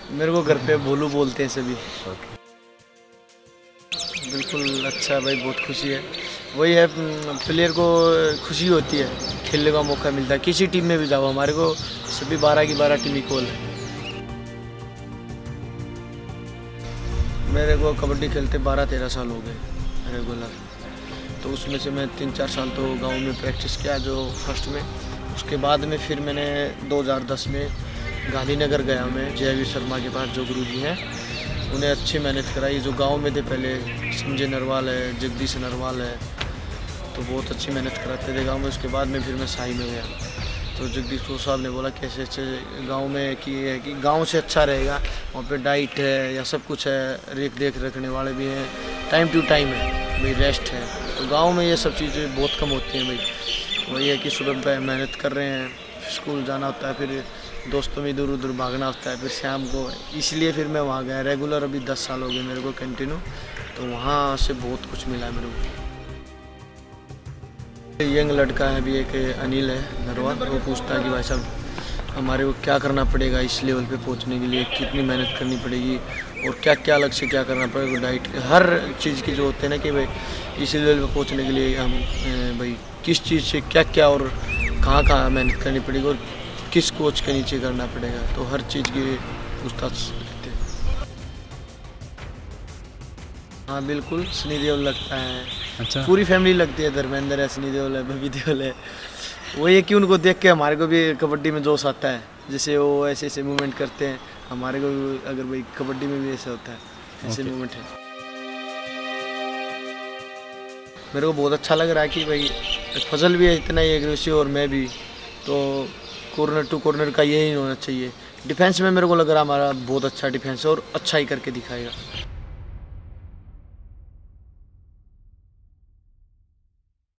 मेरे को घर पे भोलू बोलते हैं सभी। ओके। बिल्कुल अच्छा है भाई, बहुत खुशी है। वही है, प्लेयर को खुशी होती है, खेलने का मौका मिलता है। किसी टीम में भी जाओ, हमारे को सभी 12 की 12 टीम इक्वल है। मेरे को कबड्डी खेलते 12-13 साल हो गए रेगुलर। तो उसमें से मैं 3-4 साल तो गांव में प्रैक्टिस किया जो फर्स्ट में। उसके बाद में फिर मैंने 2010 में गांधीनगर गया मैं जयवीर शर्मा के पास, जो गुरुजी हैं। उन्हें अच्छी मेहनत कराई। जो गांव में थे पहले, संजय नरवाल है, जगदीश नरवाल है, तो बहुत अच्छी मेहनत कराते थे गांव में। उसके बाद में फिर मैं साई में गया, तो जगदीश को साहब ने बोला कैसे अच्छे गांव में कि है कि गांव से अच्छा रहेगा, वहाँ पे डाइट है या सब कुछ है, देख रखने वाले भी हैं, टाइम टू टाइम है भाई, रेस्ट है। तो गांव में ये सब चीज़ें बहुत कम होती हैं भाई। वही है कि सुबह मेहनत कर रहे हैं, स्कूल जाना होता है, फिर दोस्तों में इधर उधर भागना होता है, फिर शाम को। इसलिए फिर मैं वहाँ गया रेगुलर। अभी 10 साल हो गए मेरे को कंटिन्यू, तो वहाँ से बहुत कुछ मिला है मेरे को। यंग लड़का है अभी एक, अनिल है नरवाल। वो पूछता है कि भाई साहब हमारे को क्या करना पड़ेगा इस लेवल पे पहुंचने के लिए, कितनी मेहनत करनी पड़ेगी और क्या क्या अलग से क्या करना पड़ेगा, डाइट हर चीज़ की जो होते हैं ना कि भाई इस लेवल पे पहुंचने के लिए हम भाई किस चीज़ से क्या क्या और कहाँ कहाँ मेहनत करनी पड़ेगी और किस कोच के नीचे करना पड़ेगा। तो हर चीज़ की पूछताछ रहते हैं। हाँ बिल्कुल, सनी देओल लगता है। अच्छा। पूरी फैमिली लगती है, धर्मेंद्र है, सनी देओल है, बबी देओल है। वो ये कि उनको देख के हमारे को भी कबड्डी में जोश आता है। जैसे वो ऐसे ऐसे मूवमेंट करते हैं, हमारे को भी अगर भाई कबड्डी में भी ऐसा होता है, ऐसे मूवमेंट है। मेरे को बहुत अच्छा लग रहा है कि भाई फजल भी है इतना ही एग्रेसिव और मैं भी, तो कॉर्नर टू कॉर्नर का यही होना चाहिए। डिफेंस में मेरे को लग रहा है हमारा बहुत अच्छा डिफेंस है और अच्छा ही करके दिखाएगा।